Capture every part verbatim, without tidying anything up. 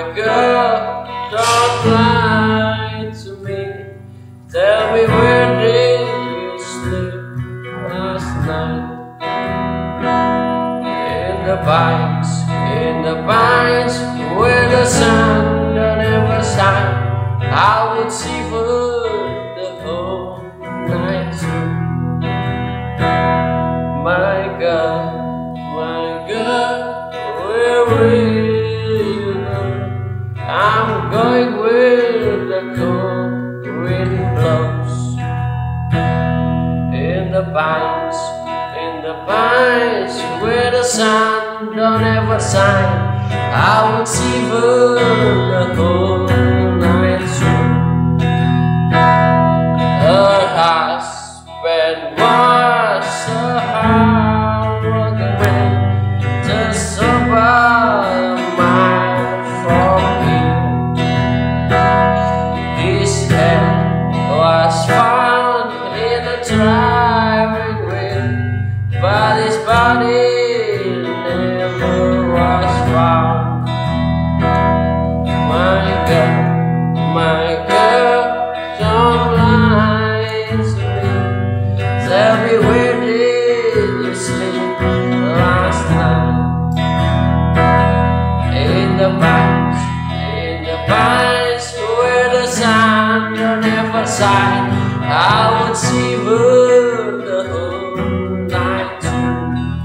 girl, don't lie to me. Tell me, where did you sleep last night? In the pines, in the pines, where the sun don't ever shine. I would see food the whole night through. My girl, my girl, where will you go? I'm going where the cold wind blows. In the pines, in the pines, where the sun don't ever shine. I would see food the whole night through. Her husband was a hard-working man, just about a mile from here. His head was found in a driving wind, but his body never was found. My girl, my girl, don't lie to me. Tell me, where did you sleep last night? In the pines, in the pines, where the sun don't ever shine. I would see wood the whole night through.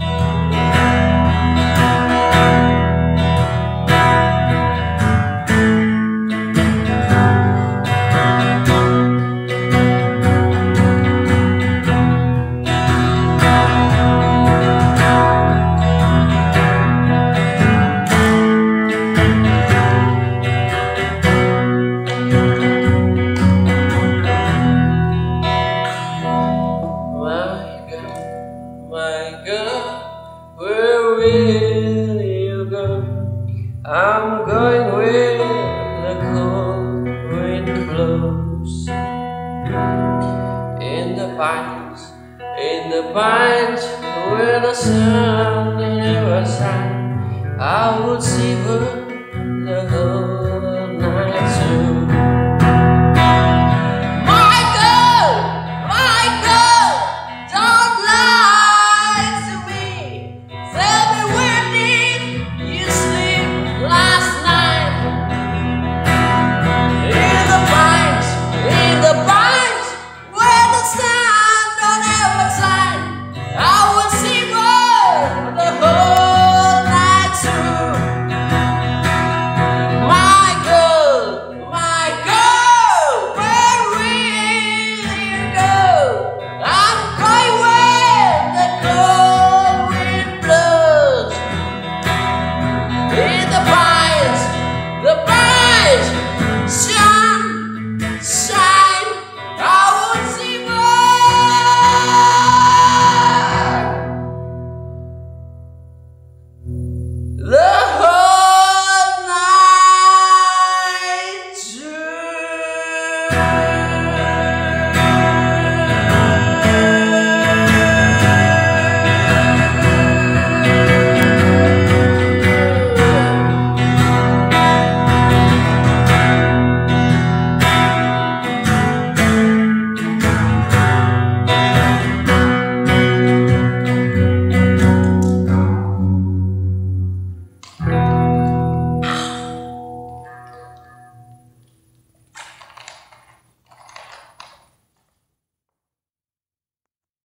My girl, where will you go? I'm going where the cold wind blows. In the pines, in the pines, where the sun never shines. I would see her the